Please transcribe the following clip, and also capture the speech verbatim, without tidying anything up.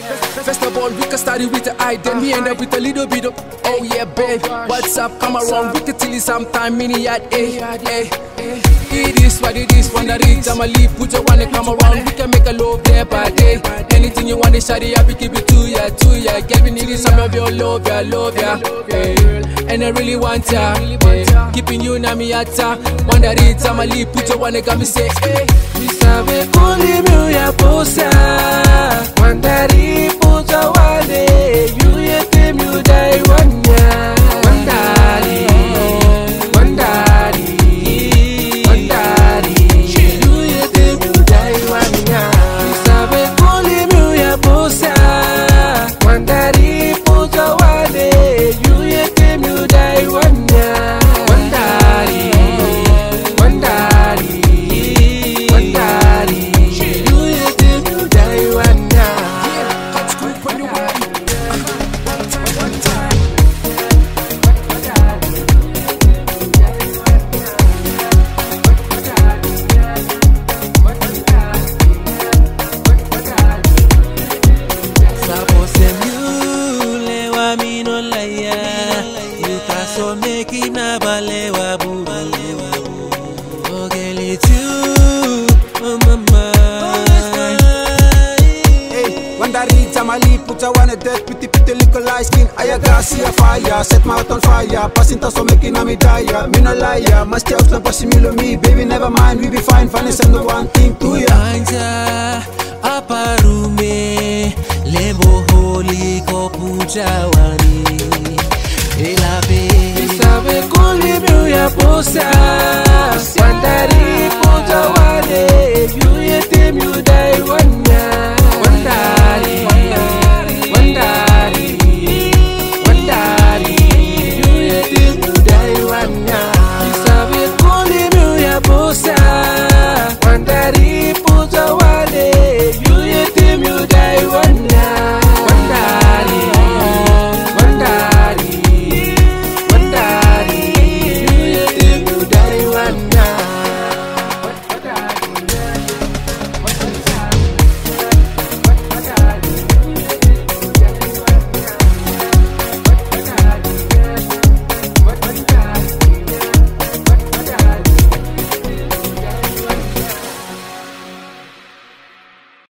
First of all, we can start it with the I, then we end up with a little bit of oh yeah, babe. What's up? Come around, we can tell you sometime mini at eh, eh. It is what it is, when I reach, I'ma leave, put your one and come around. We can make a love day by day. Anything you want, they shawty, I be keep it to ya, to ya. Girl, we need some of your love, ya, love ya, hey. And I really want ya, hey. Keeping you na mi ata. When I reach, I'ma leave, put your one and come and say, hey. Mi sabe kuli mi ya posa. When I reach, put your one day. You yet them you die one ya. One daddy, one daddy. So make him na balewa boo, balewa boo. Oh girl, it's you, oh mama. Hey, when I reach, I'ma leave, put your one at that pretty, pretty little light skin. I got see a fire, set my heart on fire. Passing to so making a me die. Me no liar, must have some passing me me. Baby, never mind, we be fine. Finance and the one thing to ya. Anja, aparume, lembo holy ko puja wani. Mi sabe kuli mi ya posa.